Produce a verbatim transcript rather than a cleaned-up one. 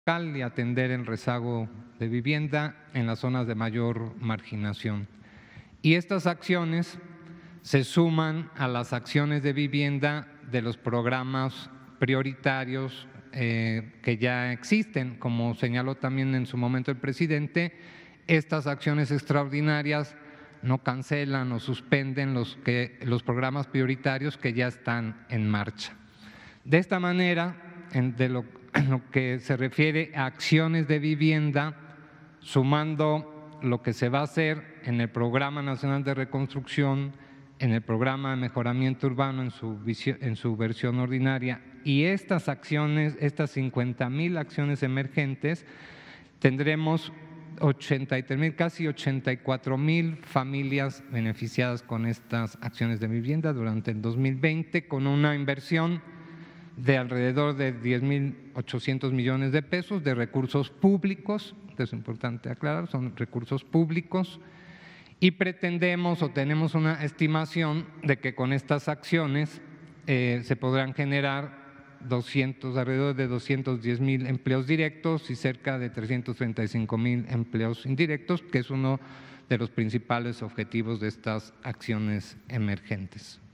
y atender el rezago de vivienda en las zonas de mayor marginación. Y estas acciones se suman a las acciones de vivienda de los programas prioritarios eh, que ya existen. Como señaló también en su momento el presidente, estas acciones extraordinarias no cancelan o suspenden los, que, los programas prioritarios que ya están en marcha. De esta manera, en, de lo, en lo que se refiere a acciones de vivienda, sumando lo que se va a hacer en el Programa Nacional de Reconstrucción, en el Programa de Mejoramiento Urbano en su, visión, en su versión ordinaria, y estas acciones, estas cincuenta mil acciones emergentes, tendremos ochenta y tres mil, casi ochenta y cuatro mil familias beneficiadas con estas acciones de vivienda durante el dos mil veinte, con una inversión de alrededor de diez mil ochocientos millones de pesos de recursos públicos, esto es importante aclarar, son recursos públicos, y pretendemos o tenemos una estimación de que con estas acciones eh, se podrán generar doscientos, alrededor de doscientos diez mil empleos directos y cerca de trescientos treinta y cinco mil empleos indirectos, que es uno de los principales objetivos de estas acciones emergentes.